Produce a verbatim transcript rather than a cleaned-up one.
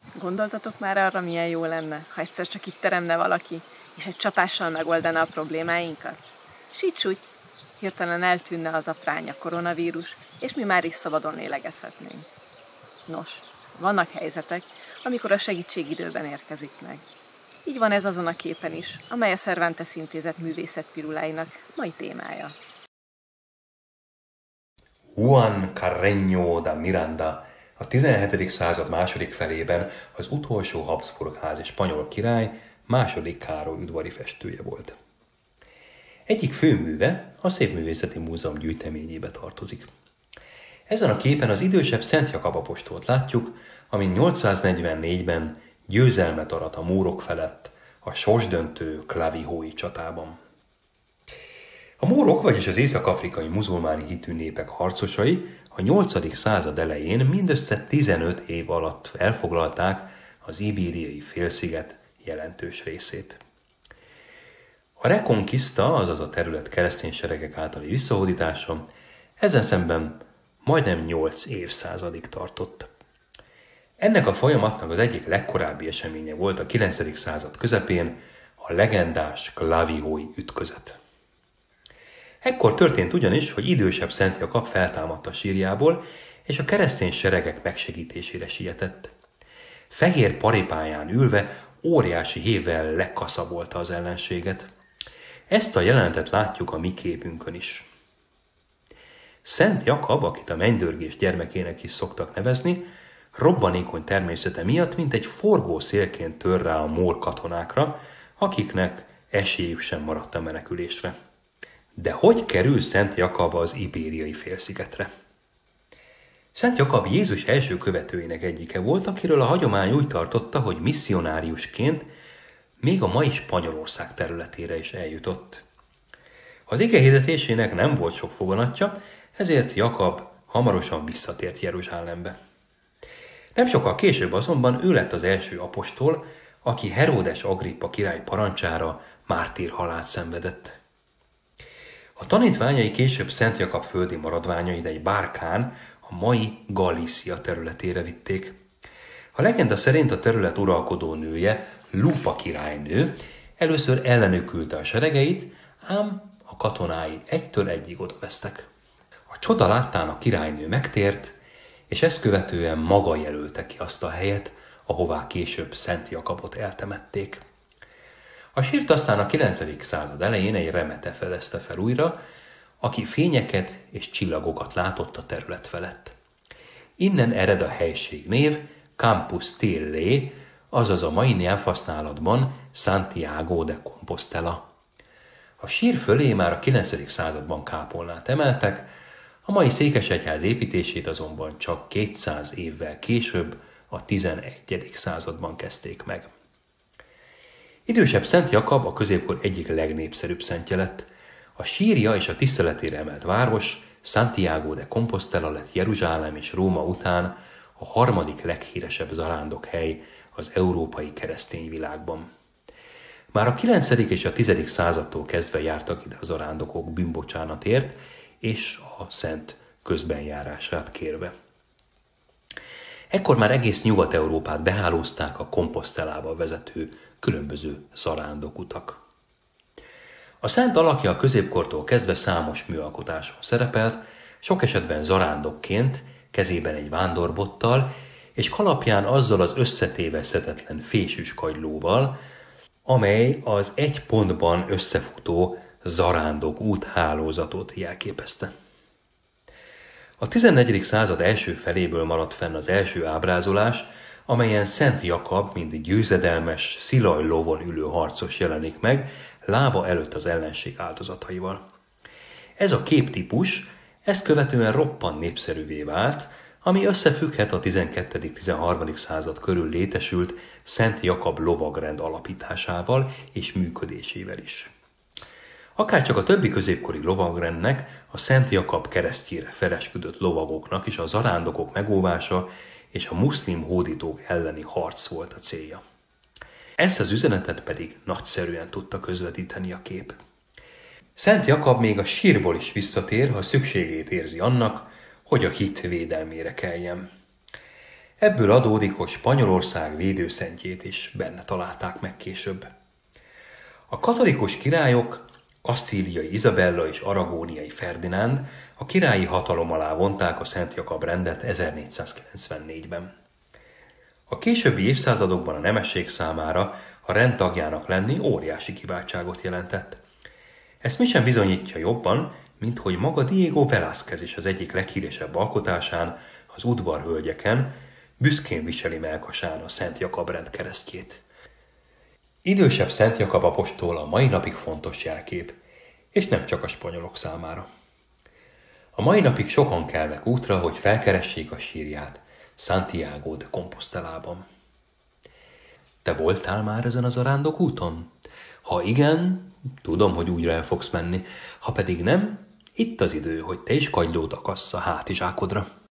Gondoltatok már arra, milyen jó lenne, ha egyszer csak itt teremne valaki, és egy csapással megoldaná a problémáinkat? Sics-úgy, hirtelen eltűnne az a fránya koronavírus, és mi már is szabadon lélegezhetnénk. Nos, vannak helyzetek, amikor a segítség időben érkezik meg. Így van ez azon a képen is, amely a Cervantes Intézet művészetpiruláinak mai témája. Juan Carreño de Miranda a tizenhetedik század második felében az utolsó Habsburg-házi spanyol király második Károly udvari festője volt. Egyik főműve a Szépművészeti Múzeum gyűjteményébe tartozik. Ezen a képen az idősebb Szent Jakab apostolt látjuk, amin nyolcszáznegyvennégyben győzelmet arat a mórok felett a sorsdöntő Clavihói csatában. A mórok, vagyis az észak-afrikai muzulmáni hitű népek harcosai a nyolcadik század elején mindössze tizenöt év alatt elfoglalták az ibériai félsziget jelentős részét. A Reconquista, azaz a terület keresztény seregek általi visszahódítása, ezen szemben majdnem nyolc évszázadig tartott. Ennek a folyamatnak az egyik legkorábbi eseménye volt a kilencedik század közepén a legendás Clavihói ütközet. Ekkor történt ugyanis, hogy idősebb Szent Jakab feltámadt a sírjából, és a keresztény seregek megsegítésére sietett. Fehér paripáján ülve óriási hévvel lekaszabolta az ellenséget. Ezt a jelenetet látjuk a mi képünkön is. Szent Jakab, akit a mennydörgés gyermekének is szoktak nevezni, robbanékony természete miatt mint egy forgó szélként tör rá a mór katonákra, akiknek esélyük sem maradt a menekülésre. De hogy kerül Szent Jakab az ibériai félszigetre? Szent Jakab Jézus első követőinek egyike volt, akiről a hagyomány úgy tartotta, hogy misszionáriusként még a mai Spanyolország területére is eljutott. Az ige hirdetésének nem volt sok foganatja, ezért Jakab hamarosan visszatért Jeruzsálembe. Nem sokkal később azonban ő lett az első apostol, aki Heródes Agrippa király parancsára mártírhalált szenvedett. A tanítványai később Szent Jakab földi maradványait egy bárkán a mai Galícia területére vitték. A legenda szerint a terület uralkodó nője, Lupa királynő először ellenük küldte a seregeit, ám a katonái egytől egyig odavesztek. A csoda láttán a királynő megtért, és ezt követően maga jelölte ki azt a helyet, ahová később Szent Jakabot eltemették. A sírt aztán a kilencedik század elején egy remete fedezte fel újra, aki fényeket és csillagokat látott a terület felett. Innen ered a helység név Campus Stille, azaz a mai nyelvhasználatban Santiago de Compostela. A sír fölé már a kilencedik században kápolnát emeltek, a mai székesegyház építését azonban csak kétszáz évvel később, a tizenegyedik században kezdték meg. Idősebb Szent Jakab a középkor egyik legnépszerűbb szentje lett. A sírja és a tiszteletére emelt város, Santiago de Compostela lett Jeruzsálem és Róma után a harmadik leghíresebb zarándokhely az európai keresztény világban. Már a kilencedik és a tizedik századtól kezdve jártak ide a zarándokok bűnbocsánatért és a szent közbenjárását kérve. Ekkor már egész Nyugat-Európát behálózták a Compostelába vezető különböző zarándokutak. A szent alakja a középkortól kezdve számos műalkotáson szerepelt, sok esetben zarándokként, kezében egy vándorbotttal, és kalapján azzal az összetéveszthetetlen fésűs kagylóval, amely az egy pontban összefutó zarándok úthálózatot jelképezte. A tizennegyedik század első feléből maradt fenn az első ábrázolás, amelyen Szent Jakab, mint győzedelmes, szilaj lovon ülő harcos jelenik meg, lába előtt az ellenség áldozataival. Ez a képtípus ezt követően roppant népszerűvé vált, ami összefügghet a tizenkettedik-tizenharmadik század körül létesült Szent Jakab lovagrend alapításával és működésével is. Akárcsak a többi középkori lovagrendnek, a Szent Jakab keresztjére felesküdött lovagoknak is a zarándokok megóvása és a muszlim hódítók elleni harc volt a célja. Ezt az üzenetet pedig nagyszerűen tudta közvetíteni a kép. Szent Jakab még a sírból is visszatér, ha szükségét érzi annak, hogy a hit védelmére keljen. Ebből adódik, hogy Spanyolország védőszentjét is benne találták meg később. A katolikus királyok, Kasztíliai Izabella és Aragóniai Ferdinánd a királyi hatalom alá vonták a Szent Jakab rendet ezernégyszázkilencvennégyben. A későbbi évszázadokban a nemesség számára a rend tagjának lenni óriási kiváltságot jelentett. Ezt mi sem bizonyítja jobban, mint hogy maga Diego Velázquez is az egyik leghíresebb alkotásán, az Udvarhölgyeken, büszkén viseli mellkasán a Szent Jakab rend keresztjét. Idősebb Szent Jakab apostol a mai napig fontos jelkép, és nem csak a spanyolok számára. A mai napig sokan kelnek útra, hogy felkeressék a sírját Santiago de Compostelában. Te voltál már ezen a zarándok úton? Ha igen, tudom, hogy újra el fogsz menni, ha pedig nem, itt az idő, hogy te is kagylót akassz a hátizsákodra.